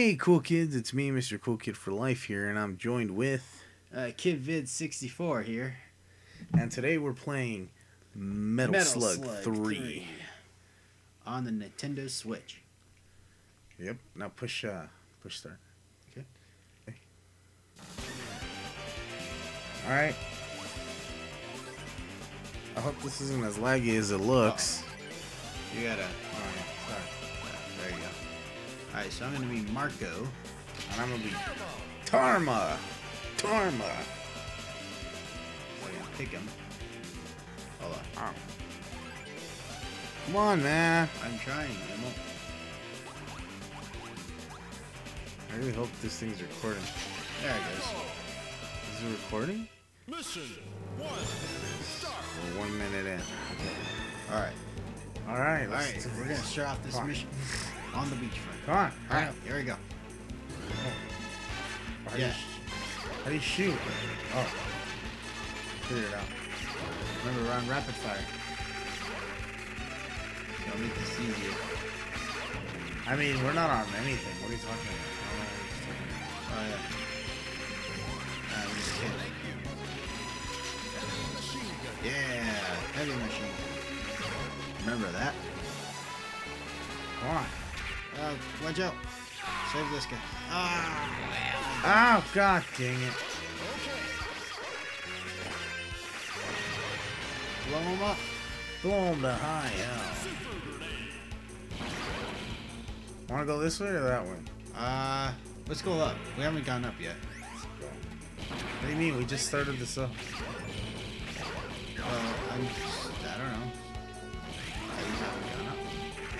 Hey, cool kids, it's me, Mr. Cool Kid for Life here, and I'm joined with... Kid Vid 64 here. And today we're playing Metal Slug 3. On the Nintendo Switch. Yep, now push start. Okay. Alright. I hope this isn't as laggy as it looks. You gotta... Oh, yeah, sorry. There you go. Alright, so I'm gonna be Marco. And I'm gonna be Tarma! Tarma! I'm gonna pick him. Hold on. Oh. Come on, man. I'm trying, Emil. I really hope this thing's recording. There it goes. Is it recording? Mission 1. Start. We're 1 minute in. Alright. Alright, Alright, we're gonna start off this mission on the beachfront. Come on. Alright, here we go. Yeah. How do you shoot? Oh. Figure it out. Remember, we're on rapid fire. So I'll make this easier. I mean, we're not on anything. What are you talking about? Oh, yeah. I'm just kidding. Yeah, heavy machine. Remember that? Come on. Watch out. Save this guy. Ah! Oh, god dang it. Blow him up. Blow him to high hell. Want to go this way or that way? Let's go up. We haven't gone up yet. What do you mean? We just started this up. I don't know. We haven't gone up.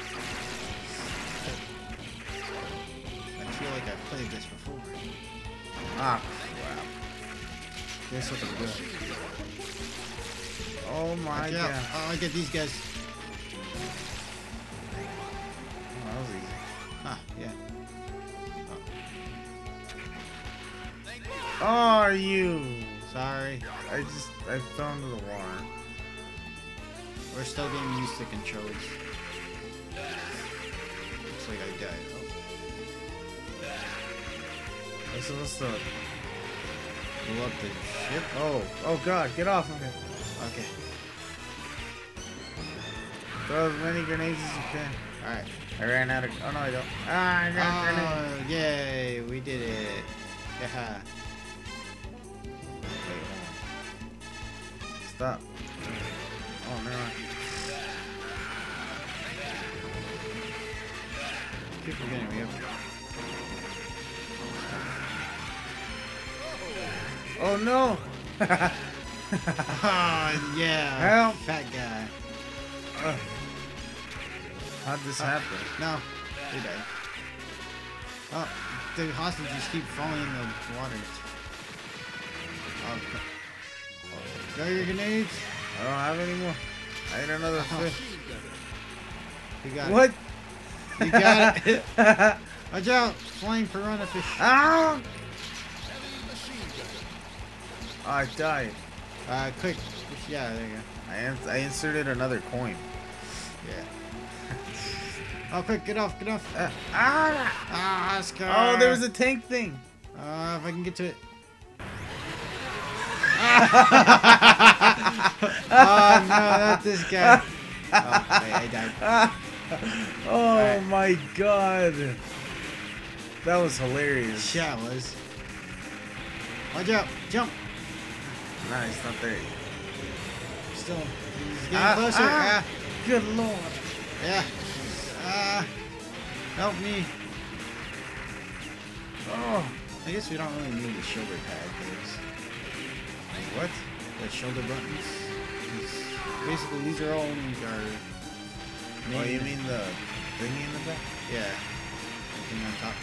I feel like I've played this before. Ah, crap. Guess what I'm doing. Oh my god. Oh, I get these guys. Oh, that was easy. Ah, yeah. Oh, are you? Sorry. I fell into the water. We're still getting used to controls. Looks like I died. I'm supposed to Blow up the ship. Oh god, get off of me. Okay. Throw as many grenades as you can. Alright. I ran out of... Oh no, I don't. Ah, I got grenades. Oh, yay. We did it. Yeah. Wait, hold on. Stop. Oh, never mind. Keep forgetting we have... Oh no! Oh, yeah. Help. Fat guy. How'd this happen? No. He died. Oh, the hostages keep falling in the water. Oh. Throw your grenades. I don't have any more. I ate another fish. You got What? it. You got it. Watch out. Flying piranha fish. Ah! Oh, I died. Quick. Yeah, there you go. I inserted another coin. Yeah. Oh, quick. Get off. Get off. Oscar. Oh, there was a tank thing. If I can get to it. Oh, no. Not this guy. Oh, wait, I died. Oh right. my god. That was hilarious. Yeah, it was. Watch out. Jump. Nice, not there. Still. He's getting closer. Good lord. Yeah. Help me. Oh. I guess we don't really need the shoulder pad things. What? The shoulder buttons. Basically, these are all our... Oh, you mean the thingy in the back? Yeah. Thing on top.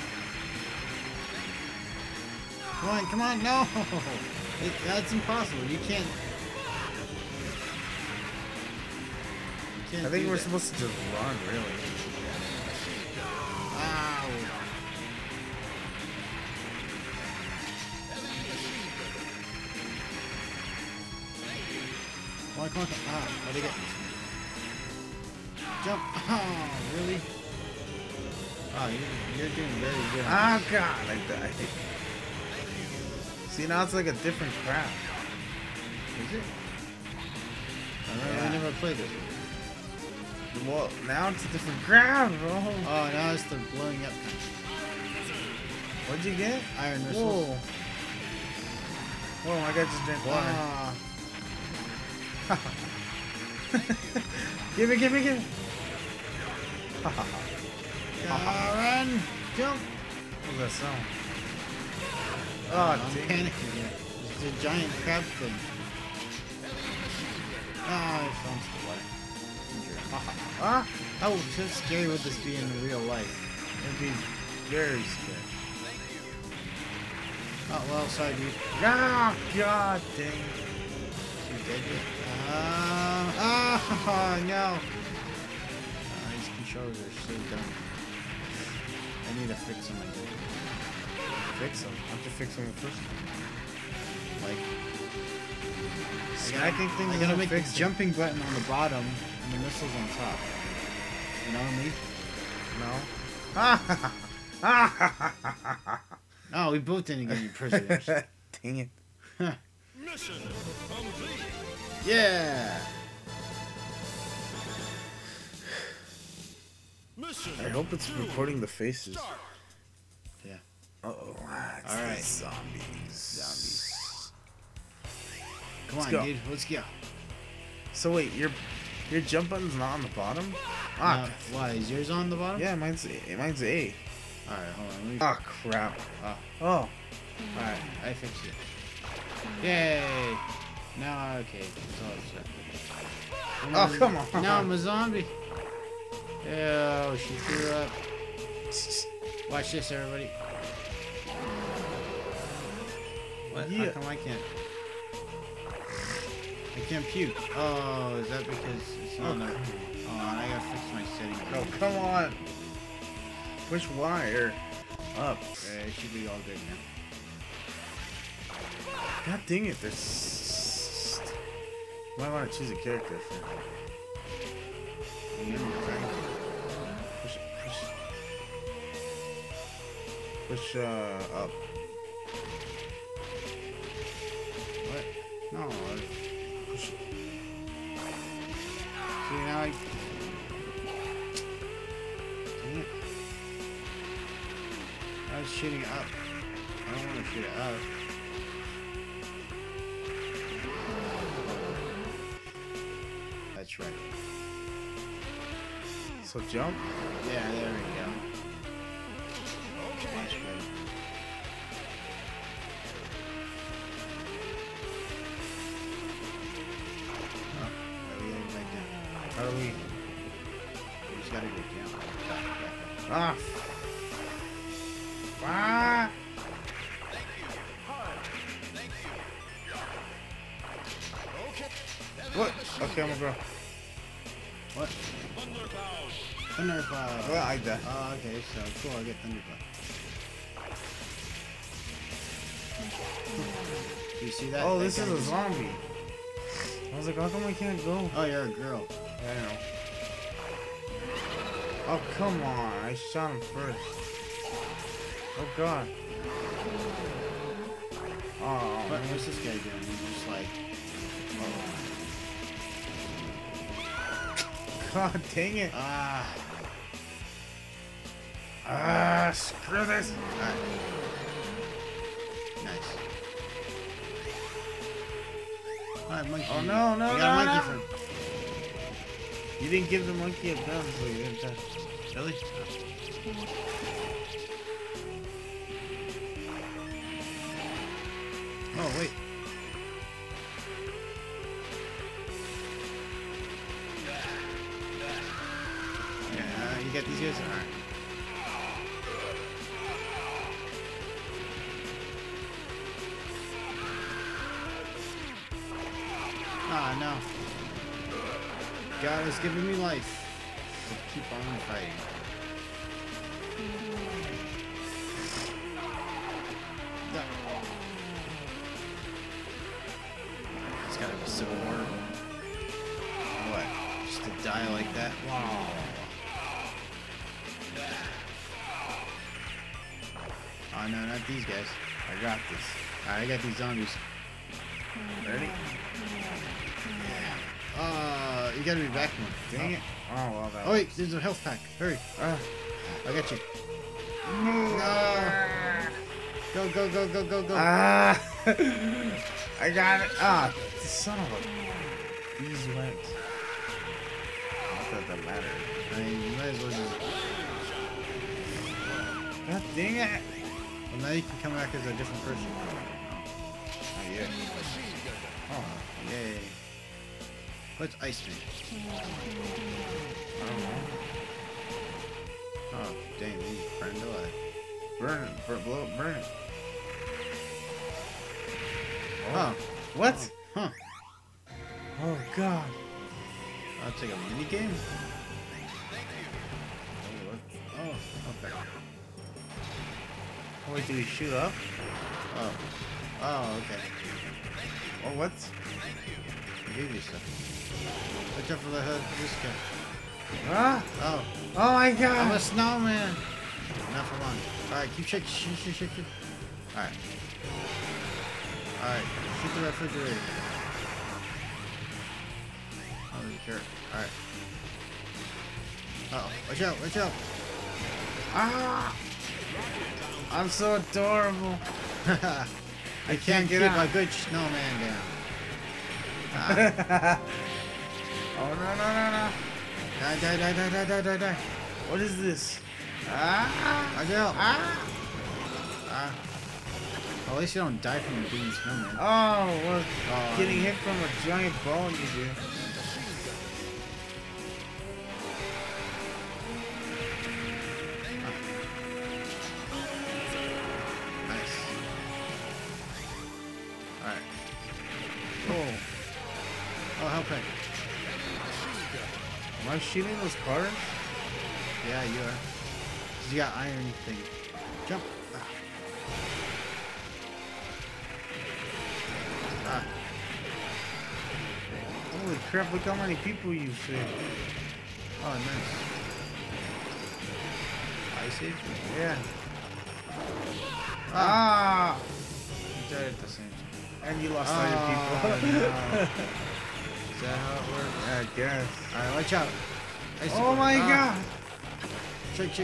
Come on, no! That's impossible. You can't... I think we're supposed to just run, really. Ow! Come on. Where'd he get? Jump! Oh, really? Oh, you're doing very good. Oh god, I died. See, now it's like a different crap. Is it? I never played this. Well, now it's a different crap, bro. Oh, now it's the blowing up. What'd you get? Iron missiles. Whoa. Whoa, my guy just drank water. Ah. Give me. Run! Jump! What's that sound? Oh, I'm panicking here. It's a giant crab thing. I found some water. How scary would this be in real life? It'd be very scary. Oh, well, sorry, dude. Ah, god dang. You dead yet? No. These controllers are so dumb. I need to fix them, I think. Fix them. I have to fix them first. Like, Smacking things. I gotta make the fix jumping button on the bottom and the missiles on top. You know what I mean? No. Oh, we both didn't get any prisoners. Dang it. Mission complete. Yeah! Mission. I hope it's recording the faces. Start. Yeah. Uh-oh. It's All right. the zombies. Come on, go. dude. Let's go. So wait, your jump button's not on the bottom? Why? Is yours on the bottom? Yeah, mine's A. Alright, hold on. Let me... Oh crap. Oh. Alright, I fixed it. Yay! Now, okay. It's all set. Oh, come on. Now I'm a zombie. Ew, she threw up. Watch this, everybody. What? Yeah. How come I can't? I can't puke. Oh, is that because it's not enough? Oh, I gotta fix my settings. Oh, come on. Which wire? Up. It should be all good now. God dang it, there's... Might want to choose a character for... Push, up. What? No. Push. See, now I... Dang it. I was shooting it up. I don't want to shoot it up. That's right. So jump? Yeah, there we go. Much better. Oh, why we gotta go back down? How do we... We just gotta go down. Back. Ah! Ah! What? Okay, I'm gonna go. What? Thundercloud. Thundercloud. Well, I died. Oh, okay, so cool, I get Thundercloud. Do you see that? Oh, That this guy is a just- zombie. I was like, how come I can't go? Oh, you're a girl. Yeah, I know. Oh, come on. I shot him first. Oh, God. Oh, What's this guy doing? He's just like... God dang it. Screw this. Alright. Nice. Alright, monkey. Oh, no. You got a monkey for... You didn't give the monkey a gun, so you didn't touch. Really? Oh, wait. Yeah, you got these guys? Alright. Ah, no. God is giving me life. So keep on fighting. It's gotta be so horrible. What? Just to die like that? Wow. Oh no, not these guys. I got this. Alright, I got these zombies. Ready? You gotta be back more. Dang it. Oh, well, that Oh wait, there's a health pack. Hurry. I got you. No. Go, go, go, go, go, go. Ah! I got it. Ah, son of a... These went. Not that that mattered. I mean, you might as well just... God dang it. Well, now you can come back as a different person. Not yet. Oh, Yay. What's Iceman? I don't know. Oh, dang, he's burned alive. Burn it. Blow it. Burn it. Oh. What? Huh. Oh, God. That's like a mini game? Oh, Okay. oh, wait, do we shoot up? Oh. Oh, okay. Oh, what? I gave you stuff. Watch out for the head of this guy. Ah! Oh. Oh, my God. I'm a snowman. Not for long. Alright, keep shaking. Shake. Alright. Alright. Shoot the refrigerator. Oh, be careful. Alright. Uh oh. Watch out. Ah! I'm so adorable. I can't get keep out. a good snowman down. Ah. Oh, no. Die. What is this? Ah! Watch out. Well, at least you don't die from being a snowman. Oh, well, Oh, getting hit from a giant bone you do. Nice. Alright. Oh, Oh, help me. am I shooting those cars? Yeah, you are. 'Cause you got iron thing. Jump. Ah. Holy crap, look how many people you saved. Oh, nice. I saved you. Yeah. Ah! You died at the same time. And you lost all your people. No. Is that how it works? Yeah, I guess. Alright, watch out. Oh my God. Shake.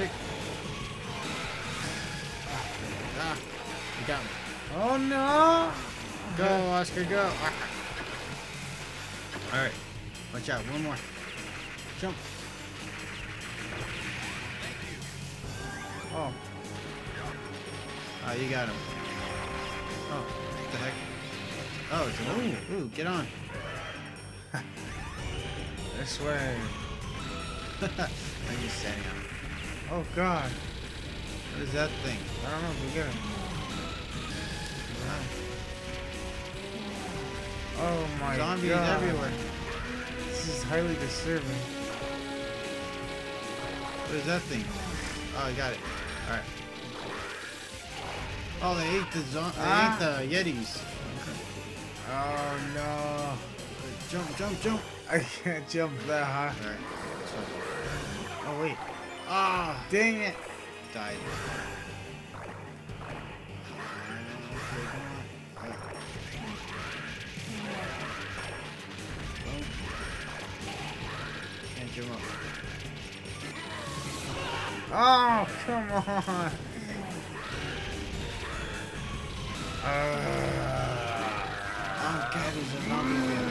Ah, you got me. Oh no. Go, Oscar, go. Alright, watch out. One more. Jump. Oh. Oh, you got him. Oh, what the heck? Oh, it's an ooh, get on. This way. I'm just standing on it. Oh God. What is that thing? I don't know. Go get him. Oh my Zombies God. everywhere. This is highly disturbing. What is that thing? Oh, I got it. Alright. Oh, they ate the Yetis. Oh no. Jump. I can't jump that high. Alright. Oh wait. Ah, Dang it. died. Can't jump up. Oh, come on. Oh God, there's a zombie there.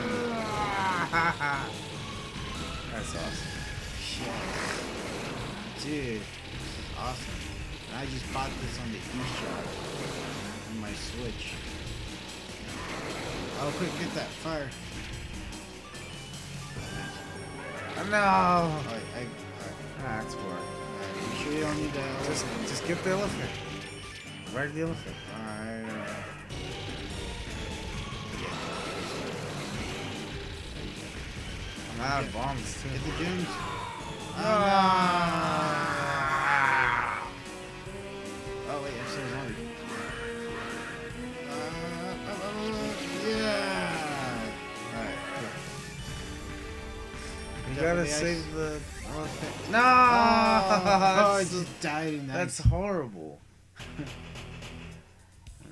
That's awesome. Shit. Dude, awesome. And I just bought this on the eShop on my Switch. Oh, quick, get that fire. No. Alright, That's boring. you sure you don't need that? Just get the elephant. Ride the elephant. Alright, I'm out of bombs too. Hit the dunes. Ah. Oh wait, I'm still hungry. Yeah. Alright, cool. You Is that gotta for the save ice? the elephant. No! Oh, I That's, just died in that. that's horrible.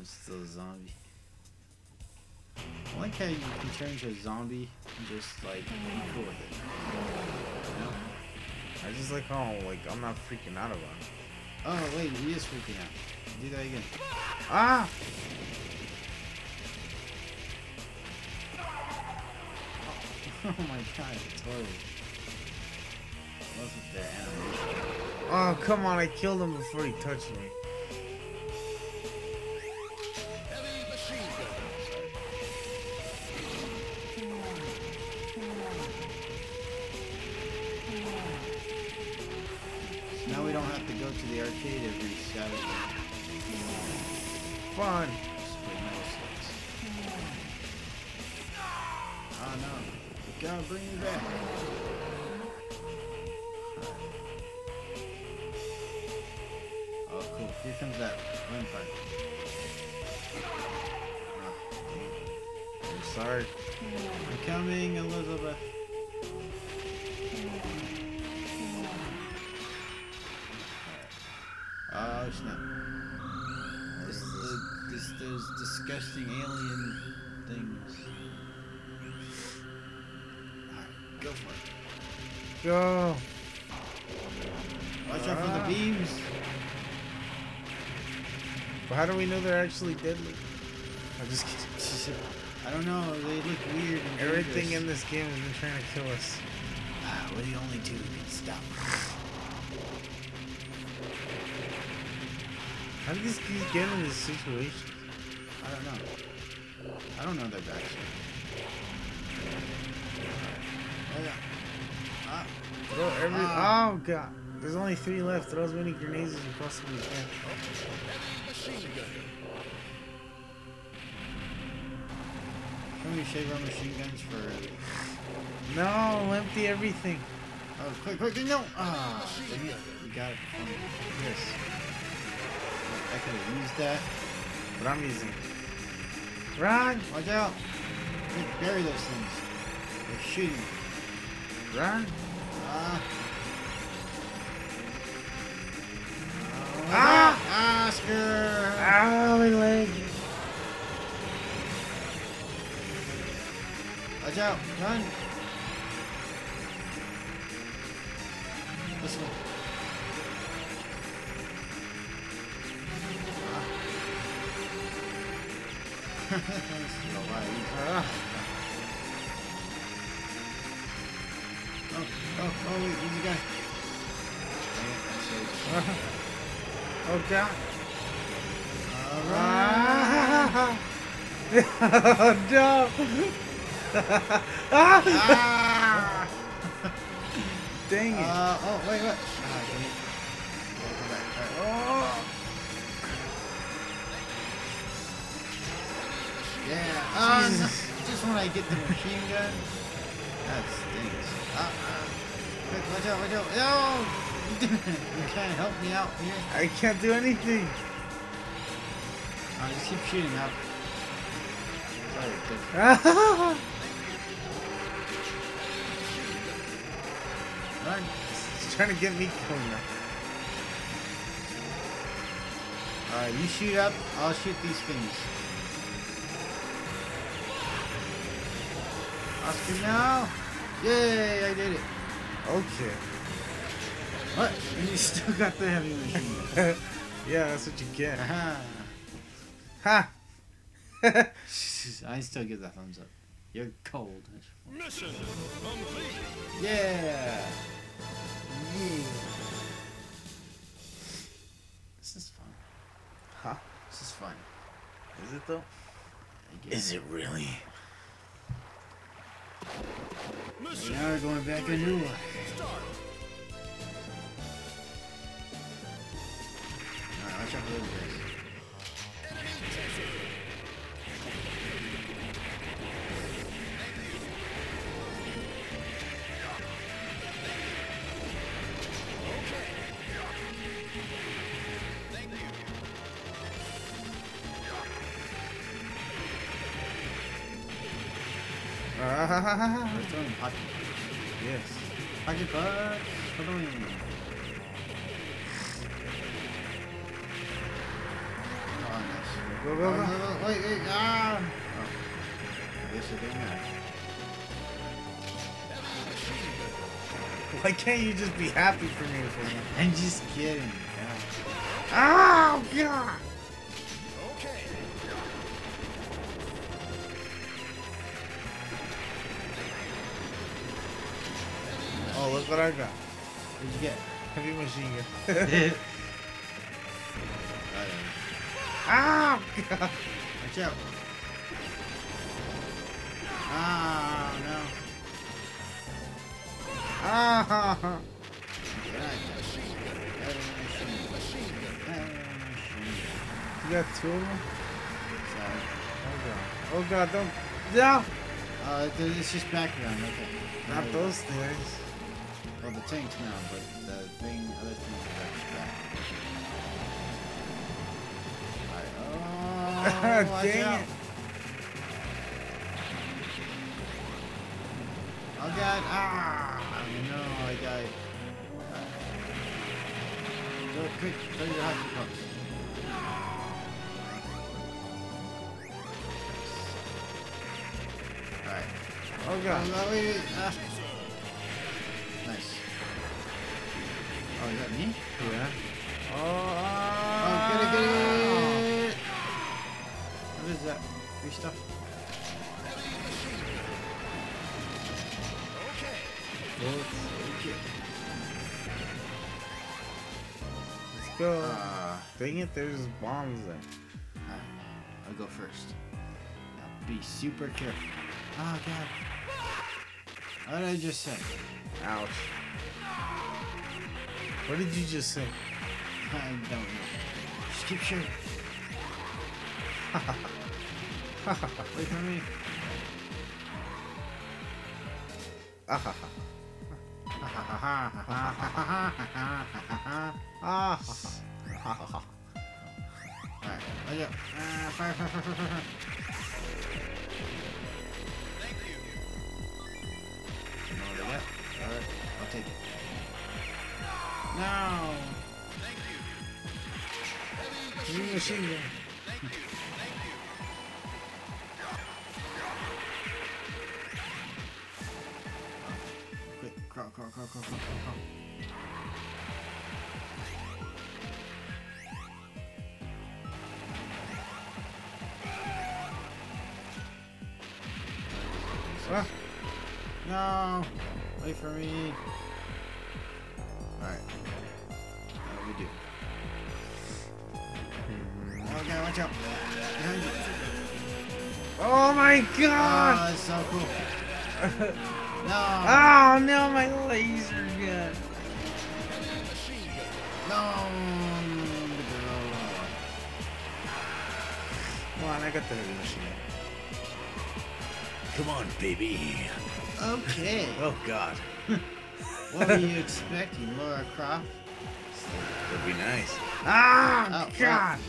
still a zombie. I like how you can turn into a zombie and just like be cool with it. You know? I just like how like I'm not freaking out about it. Oh wait, he is freaking out. Do that again. Ah! Oh my god, it's horrible. What's with their animation? Oh come on! I killed him before he touched me. Heavy machine gun. So now we don't have to go to the arcade every Saturday. Fun. Just play Metal Slugs. Oh no. God, bring me back. Oh, cool. Here comes that vampire. Oh, I'm sorry. I'm coming, Elizabeth. Oh, snap. Those disgusting alien things. Alright, go for it. Go. Watch out for the beams. But how do we know they're actually deadly? I'm just kidding. I don't know, they look weird and Everything dangerous. in this game has been trying to kill us. Ah, we're the only two who can stop. How did these kids get in this situation? I don't know. I don't know their backstory. Oh yeah. Ah. Throw every. Ah. Oh god. There's only 3 left. Throw as many grenades as you possibly can. Machine gun. Can we save our machine guns for... No, empty everything. Oh, quick, quick, no! Ah, dang it. We got it. Yes. I could have used that. But I'm using it. Run! Watch out! Quick, bury those things. They're shooting. Run! Ah. Oh, Ah! Oscar! Ow, my leg! Watch out! Run! This one. This is a lot easier. Oh, wait, who's the guy? Dang it, I saved it. Oh god! Alright. Oh no! Ah! Ah! Dang it! Oh, wait, what? Ah, dang it. Gotta come back. Alright. Oh! Yeah. Jesus. No. Just when I get the machine gun. That stinks. Quick, watch out, watch out. No! You can't help me out here. I can't do anything! Just keep shooting up. Sorry, good. Run. He's trying to get me killed now. Alright, you shoot up, I'll shoot these things. Oscar now! Yay, I did it. Okay. What? And you still got the heavy machine gun. Yeah, that's what you get. Aha. Ha! I still give that thumbs up. You're cold. Mission complete. Yeah! This is fun. Huh? This is fun. Is it though? I guess. it really? Mission Now we're going back into it. start. Alright, watch out for those guys. We're throwing pocket punch. Yes. Pocket punch. Oh, nice. Go, go, go. Wait, wait, ah! Oh. I guess it didn't matter. Why can't you just be happy for me for me? I'm just kidding. God. Oh, God! Okay. Oh, look what I got. What'd you get? Heavy machine gun. Oh, Oh, God! watch out. Ah, no. Ah! You got two of them? Sorry. Oh, God, don't. Yeah! It's just background, okay. Not those things. Well, the tanks now, but the other things are just back. Alright, oh, watch Dang out. it. Oh, God, ah! No, I died. Go, quick, throw your hockey pucks. Alright. Oh, God. Oh, wait. Ah. Nice. Oh, is that me? Yeah. Oh, Oh, get it. What is that? Free stuff? Okay. Let's go. Dang it, there's bombs there. I'll go first. Now be super careful. Oh, God. What did I just say? Ouch. What did you just say? I don't know. Just keep shooting. Wait for me. Alright, let's go. Fire. Alright, I'll take it. No! New machine gun. Quick, crawl. Ah. No! Wait for me. Alright. What do we do? Oh, God, watch out. Behind you. Oh my God! Oh, that's so cool. No! Oh no, my laser gun! No! Come on, I got the heavy machine. Come on, baby. Okay. Oh God. What were you expecting, Laura Croft? That'd be nice. Ah, Oh, God!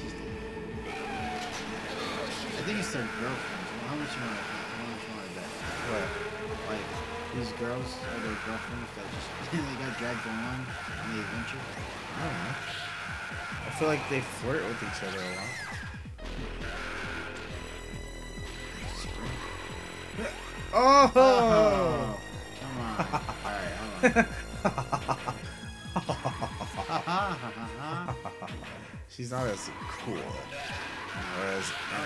I think it's their girlfriends. How much you want to bet? What? Like, these girls are their girlfriends that just they got dragged along on the adventure. I don't know. I feel like they flirt with each other a lot. Oh! Oh, come on. Alright, hold on. She's not as cool as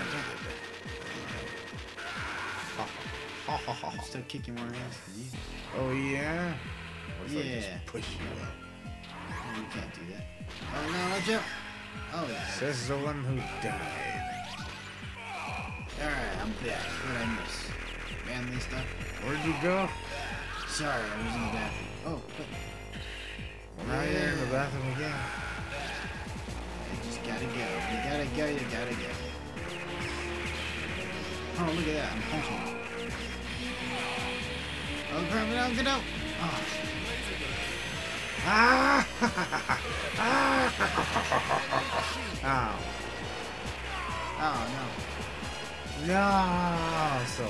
I'm still kicking more ass than you. Oh yeah? What if I Yeah. just push you up? Oh, you can't do that. Oh no, watch out! Oh, Says the one who died. alright, I'm back. What did I miss? Manly stuff? Where'd you go? Sorry, I was in the bathroom. Oh, but Now you're in the bathroom again. you just gotta go. You gotta go. Oh, look at that. I'm punching him. Oh, crap, get out. Oh. Ah! Ow. Oh, no. No! So.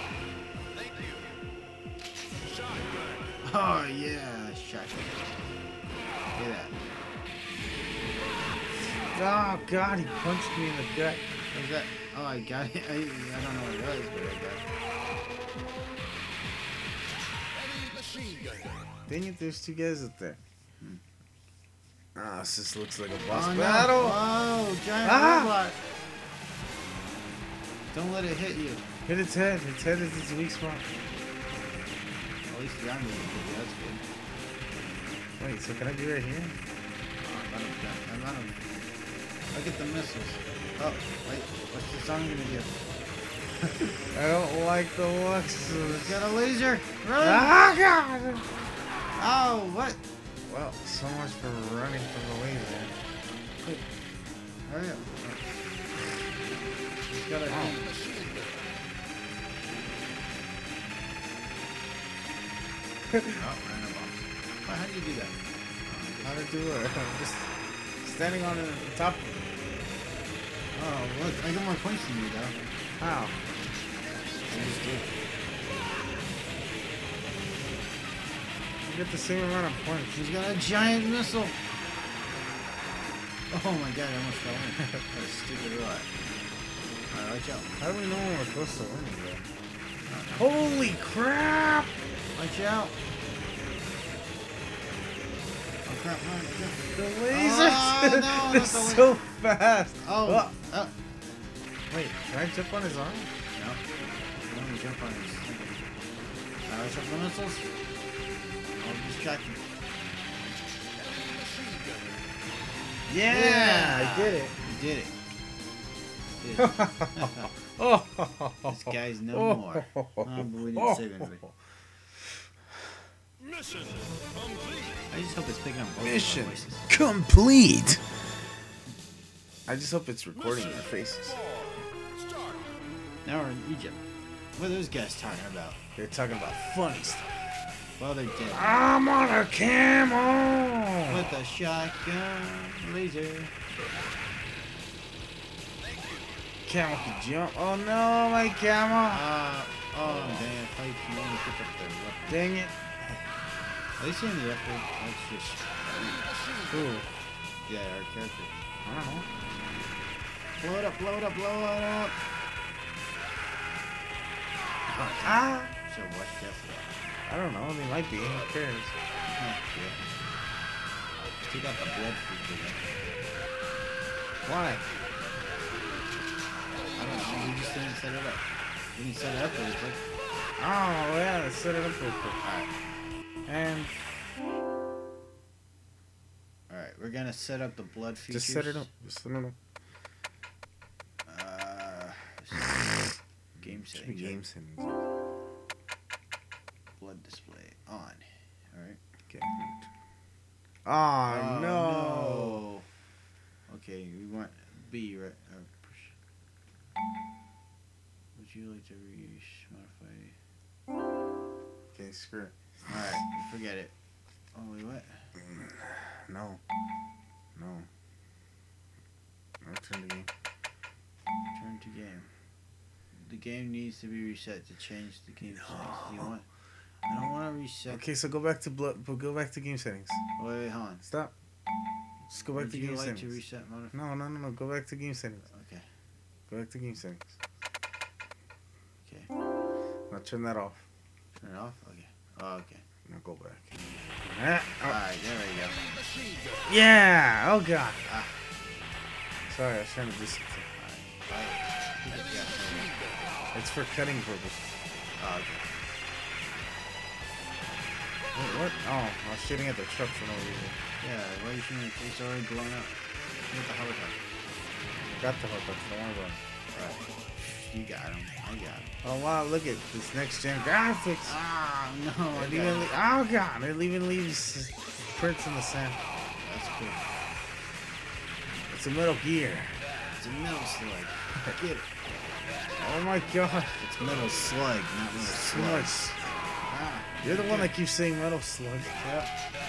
Oh, yeah. Shotgun. Look at that. Oh God, he punched me in the gut. What's that? Oh, I got it. I don't know what it was, but I got it. Dang it, there's two guys up there. Ah, this just looks like a Oh, boss no. battle. Oh, giant robot. Don't let it hit you. Hit its head. Its head is its weak spot. At least the armor is good. That's good. Wait, so can I be right here? I'm out of. Look at the missiles. Oh, wait. What's the song gonna do? I don't like the looks. It's got a laser. Run! Ah, God! Oh, what? Well, so much for running from the laser. Quick. Hurry up. He's got a. Oh. Oh, random bombs. Well, how do you do that? How to do it? I'm just standing on the top. Oh, look. I got more points than you, though. How? I just did. You get the same amount of points. She's got a giant missile. Oh my god, I almost fell in. What a stupid robot. Alright, watch out. How do we know when we're supposed to win here? Holy crap! Watch out. Oh crap, run, jump. The lasers! Oh, no, They're not the so fast! Oh. Wait, can I jump on his arm? No. Let me jump on his thing. Alright, watch out for the missiles. I'll distract him. Yeah! I did it! You did it. Oh! This guy's no more. Oh, but we didn't save anybody. Mission complete. I just hope it's picking up both of our Mission voices. complete! I just hope it's recording their faces. Start. Now we're in Egypt. What are those guys talking about? They're talking about funny stuff. Well, they're dead. I'm on a camel! With a shotgun laser. Camel can jump. Oh no, my camel! Oh, dang it. How you can only pick up the weapon. Dang it. Are they seeing the effort? That's just. Ooh. Yeah, our character. I don't know. Blow it up, blow it up, blow it up. Ah! So watch out for that. I don't know. They might be. Who cares? Yeah. Take out the blood feature. Why? I don't know. We just didn't set it up. We didn't set it up really quick. Oh, yeah. Let's set it up real quick. Alright. And Alright, we're gonna set up the blood features. just set it up. Just set it up. Game Should be settings. game settings. Blood display on. Alright. Okay. Oh, no. Okay, we want B, right? Push. Would you like to modify? Okay, screw it. Alright, forget it. Oh, wait, what? No. No. Return to game. Turn to game. The game needs to be reset to change the game settings. Do you want? I don't want to reset. Okay, so go back to go back to game settings. Wait, hold on. Stop. Just go back Would to you game like settings. to reset modify? No. Go back to game settings. Okay. Go back to game settings. Okay. Now turn that off. Turn it off? Okay. Oh, okay. Now go back. Ah, oh. Alright, there we go. Yeah! Oh god. Ah. Sorry, I was trying to do something. It's for cutting purposes. Oh, okay. Wait, what? Oh, I was shooting at the truck for no reason. Yeah, why are you shooting? It's already blown up. Get the helicopter. Got the helicopter, don't worry about it. Alright. You got him. I got him. Oh wow, look at this next gen graphics. Ah, no. It even oh god, it even leaves prints in the sand. That's cool. It's a Metal Gear. It's a metal slug. Get it. Oh my god. It's metal slug, not metal slug. Slugs. Ah, You're the one that keeps saying Metal Slug. Yep.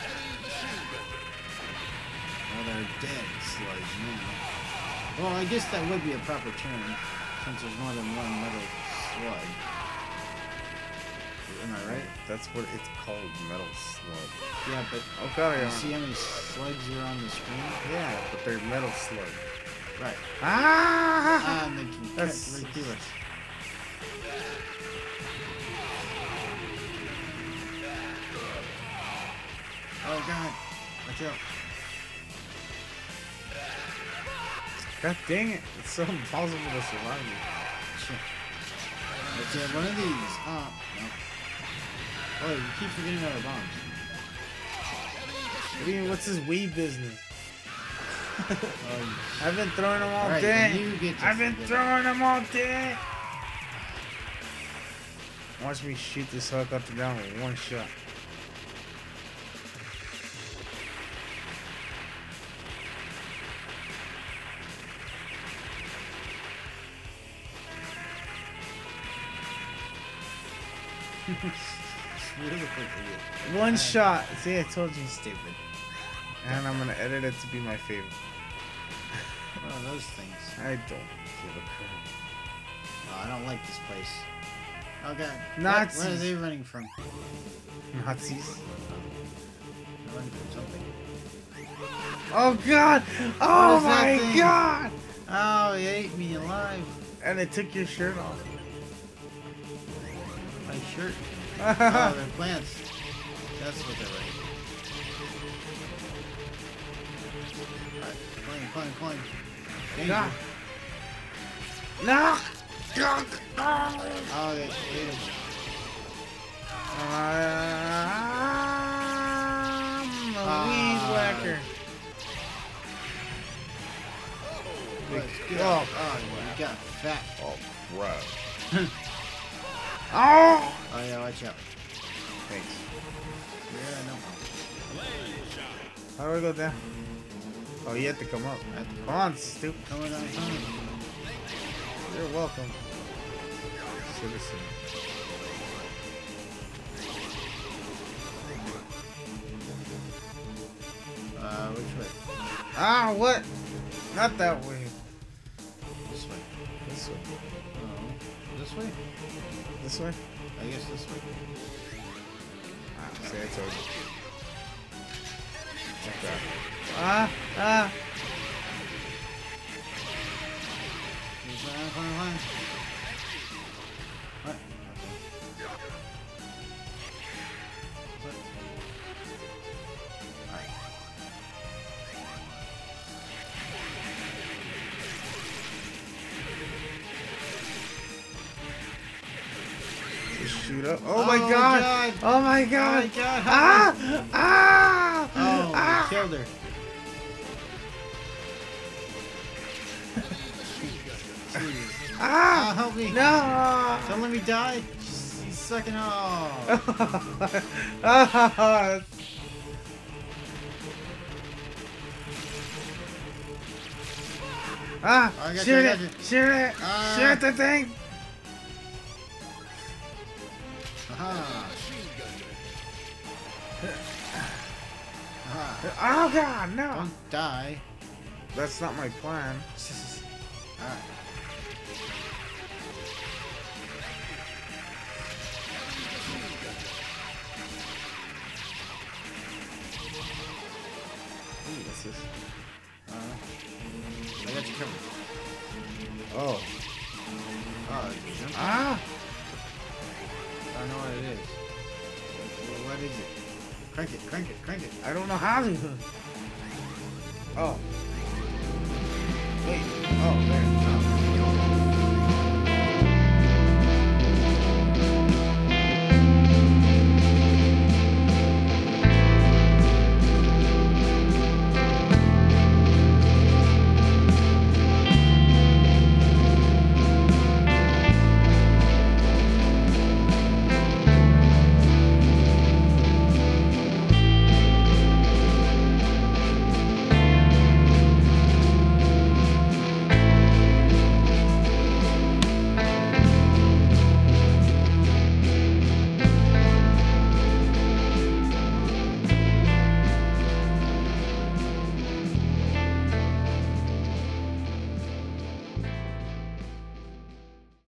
Well, they're dead slugs now. Well, I guess that would be a proper term, since there's more than one metal slug. Am I right? That's what it's called, Metal Slug. Yeah, but Oh god, you see how many slugs are on the screen? yeah, but they're Metal Slug. Right. Ah! And they can cut That's- right through us. Oh god. Watch out. God dang it! It's so impossible to survive. Shit. Let's get one of these. No. Oh, you keep forgetting our bombs. I mean, what's his weed business? Oh, I've been throwing them all Alright, day. then you get to I've been forget. throwing them all day. Watch me shoot this helicopter down with one shot. really quickly. One shot. See, I told you. Stupid. And I'm gonna edit it to be my favorite. Oh, those things. I don't give a crap. Oh, I don't like this place. Oh god. Nazis. Where are they running from? Nazis. They're running from something. Oh god! What Oh is that my thing? god! Oh, he ate me alive. And it took your shirt off. My shirt. Oh, they're plants. That's what they're like. Alright, climb. Danger. No! Oh, they ate him. I'm a weed whacker. Let's go. Oh. Oh, you got fat. Oh, crap. Oh! Oh, yeah, watch out. Thanks. Yeah, no problem. How do I go down? Oh, you have to come up. Come on, stupid. Come on. You're welcome. Citizen. Which way? Ah, what? Not that way. This way. This way. Oh, this way? This way? I guess this way. Ah, see, I told you. Okay. Ah! Fine. What? What? Alright. Just shoot up. Oh my god! Oh my god! Oh my god! Ah! Ah! Oh, Ah! we killed her. Ah! Help me! No! Don't let me die! She's sucking off! Ah! Ah! I got you, Shoot I it! got you. Shoot it! Ah. Shoot the thing! Aha! Aha! Oh god, no! Don't die! That's not my plan. Alright. What's this? I got you covered. Oh. Oh, did you jump? Ah! I don't know what it is. Well, what is it? Crank it. I don't know how to. Oh. Wait. Oh, there.